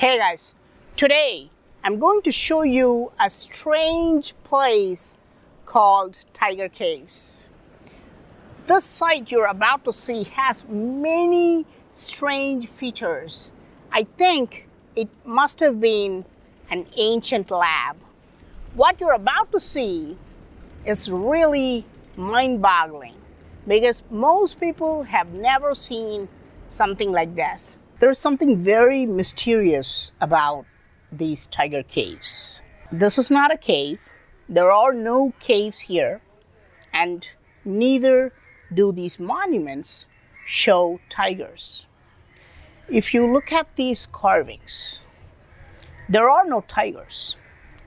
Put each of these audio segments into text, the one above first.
Hey guys, today I'm going to show you a strange place called Tiger Caves. This site you're about to see has many strange features. I think it must have been an ancient lab. What you're about to see is really mind-boggling because most people have never seen something like this. There's something very mysterious about these tiger caves. This is not a cave. There are no caves here, and neither do these monuments show tigers. If you look at these carvings, there are no tigers.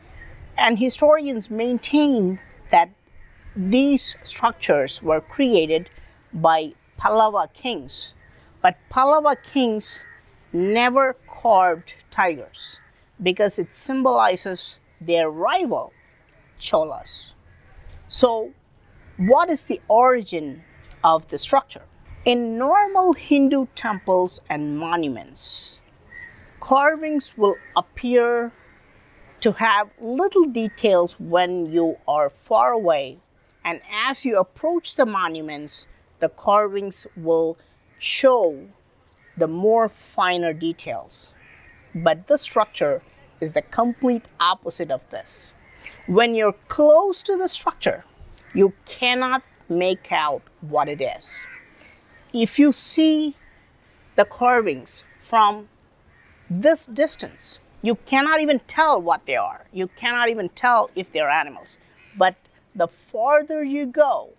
And historians maintain that these structures were created by Pallava Kings. But Pallava Kings never carved tigers because it symbolizes their rival, Cholas. So, what is the origin of the structure? In normal Hindu temples and monuments, carvings will appear to have little details when you are far away, and as you approach the monuments, the carvings will show the more finer details. But this structure is the complete opposite of this. When you're close to the structure, you cannot make out what it is. If you see the carvings from this distance, you cannot even tell what they are. You cannot even tell if they're animals. But the farther you go,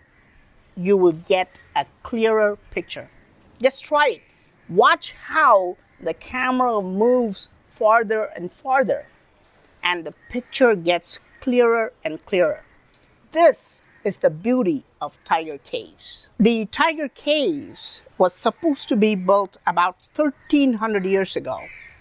you will get a clearer picture. Just try it. Watch how the camera moves farther and farther, and the picture gets clearer and clearer. This is the beauty of Tiger Caves. The Tiger Caves was supposed to be built about 1300 years ago,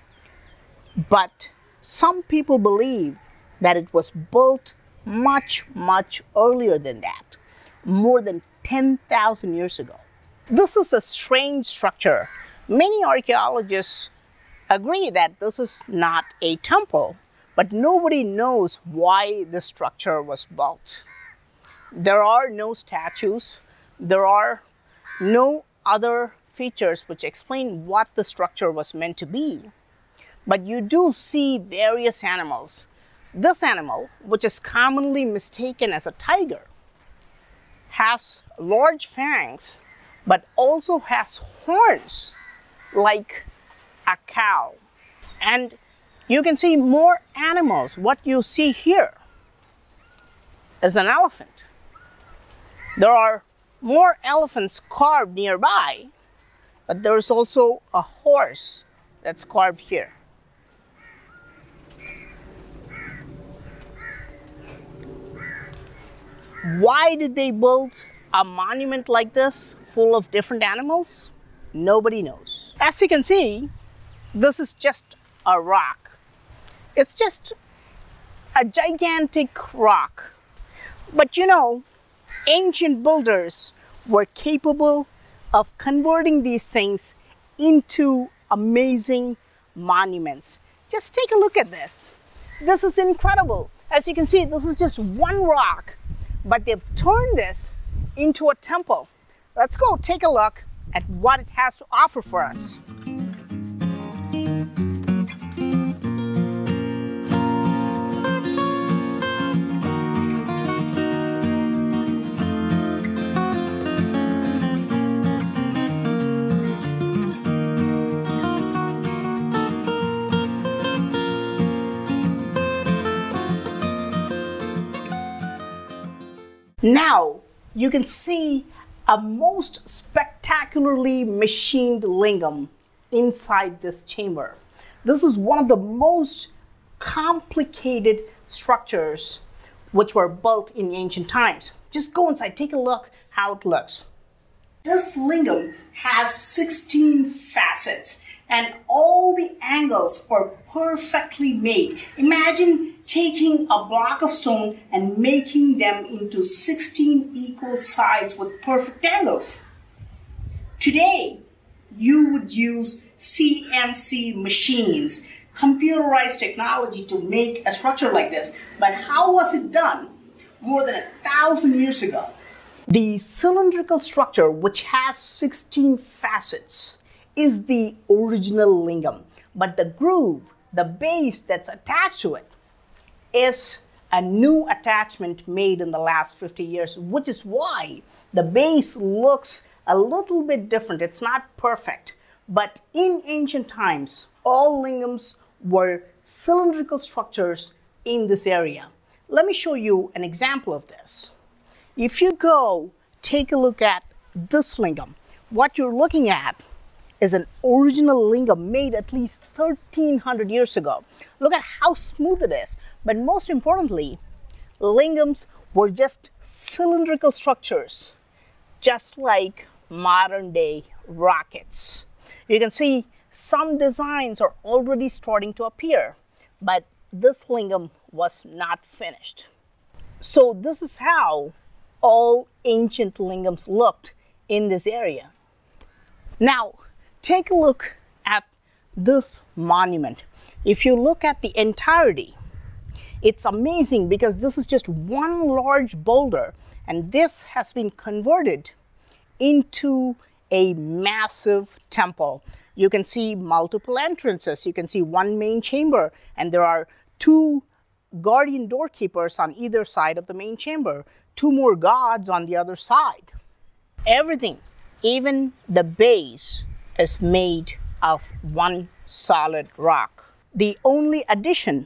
but some people believe that it was built much earlier than that, more than 10,000 years ago. This is a strange structure. Many archaeologists agree that this is not a temple, but nobody knows why the structure was built. There are no statues. There are no other features which explain what the structure was meant to be. But you do see various animals. This animal, which is commonly mistaken as a tiger, has large fangs, but also has horns like a cow. And you can see more animals. What you see here is an elephant. There are more elephants carved nearby, but there is also a horse that's carved here. Why did they build a monument like this full of different animals? Nobody knows. As you can see, this is just a rock. It's just a gigantic rock. But you know, ancient builders were capable of converting these things into amazing monuments. Just take a look at this. This is incredible. As you can see, this is just one rock, but they've turned this into a temple. Let's go take a look at what it has to offer for us. Now you can see a most spectacularly machined lingam inside this chamber. This is one of the most complicated structures which were built in ancient times. Just go inside, take a look how it looks. This lingam has 16 facets and all the angles are perfectly made. Imagine taking a block of stone and making them into 16 equal sides with perfect angles. Today, you would use CNC machines, computerized technology to make a structure like this. But how was it done more than 1,000 years ago? The cylindrical structure, which has 16 facets, is the original lingam. But the groove, the base that's attached to it, is a new attachment made in the last 50 years, which is why the base looks a little bit different. It's not perfect. But in ancient times, all lingams were cylindrical structures in this area. Let me show you an example of this. If you go take a look at this lingam, what you're looking at is an original lingam made at least 1,300 years ago. Look at how smooth it is. But most importantly, lingams were just cylindrical structures, just like modern day rockets. You can see some designs are already starting to appear, but this lingam was not finished. So this is how all ancient lingams looked in this area. Now, take a look at this monument. If you look at the entirety, it's amazing because this is just one large boulder, and this has been converted into a massive temple. You can see multiple entrances. You can see one main chamber, and there are 2 guardian doorkeepers on either side of the main chamber, 2 more gods on the other side. Everything, even the base, is made of one solid rock. The only addition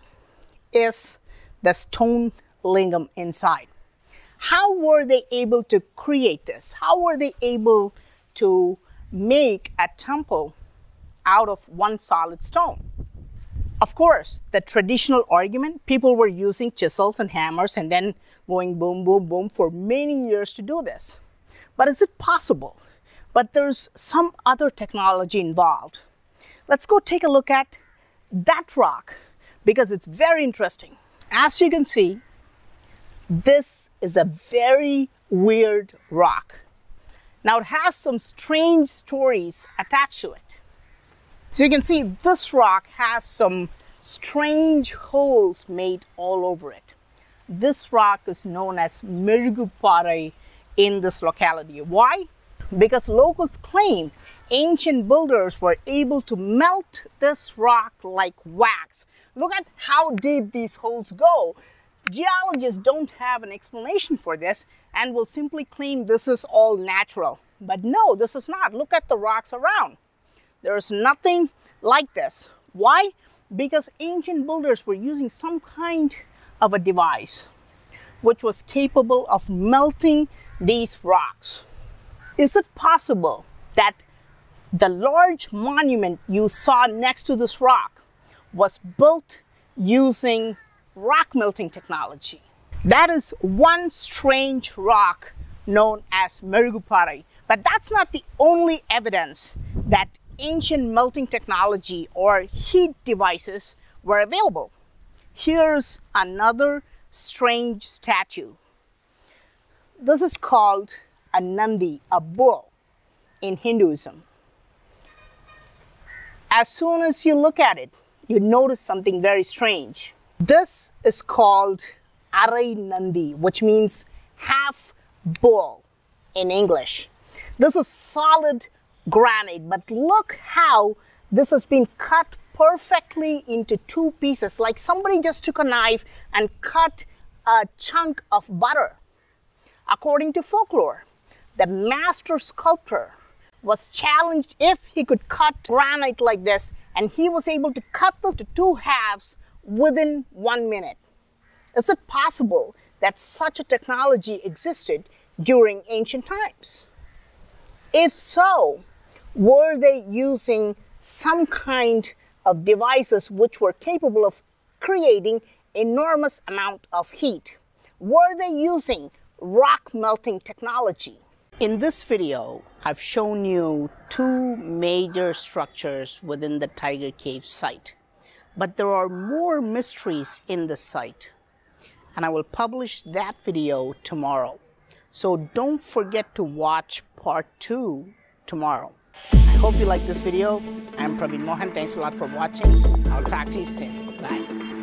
is the stone lingam inside. How were they able to create this? How were they able to make a temple out of one solid stone? Of course, the traditional argument, people were using chisels and hammers and then going boom, boom, boom for many years to do this. But is it possible? But there's some other technology involved. Let's go take a look at that rock because it's very interesting. As you can see, this is a very weird rock. Now it has some strange stories attached to it. So you can see this rock has some strange holes made all over it. This rock is known as Mahabalipuram in this locality. Why? Because locals claim ancient builders were able to melt this rock like wax. Look at how deep these holes go. Geologists don't have an explanation for this and will simply claim this is all natural. But no, this is not. Look at the rocks around. There is nothing like this. Why? Because ancient builders were using some kind of a device which was capable of melting these rocks. Is it possible that the large monument you saw next to this rock was built using rock melting technology? That is one strange rock known as Mahabalipuram. But that's not the only evidence that ancient melting technology or heat devices were available. Here's another strange statue. This is called a Nandi, a bull, in Hinduism. As soon as you look at it, you notice something very strange. This is called Arai Nandi, which means half bull in English. This is solid granite, but look how this has been cut perfectly into 2 pieces, like somebody just took a knife and cut a chunk of butter. According to folklore, the master sculptor was challenged if he could cut granite like this, and he was able to cut this to 2 halves within 1 minute. Is it possible that such a technology existed during ancient times? If so, were they using some kind of devices which were capable of creating enormous amount of heat? Were they using rock melting technology? In this video, I've shown you 2 major structures within the Tiger Cave site. But there are more mysteries in the site, and I will publish that video tomorrow. So don't forget to watch part 2 tomorrow. hope you like this video. I'm Praveen Mohan. Thanks a lot for watching. I'll talk to you soon. Bye.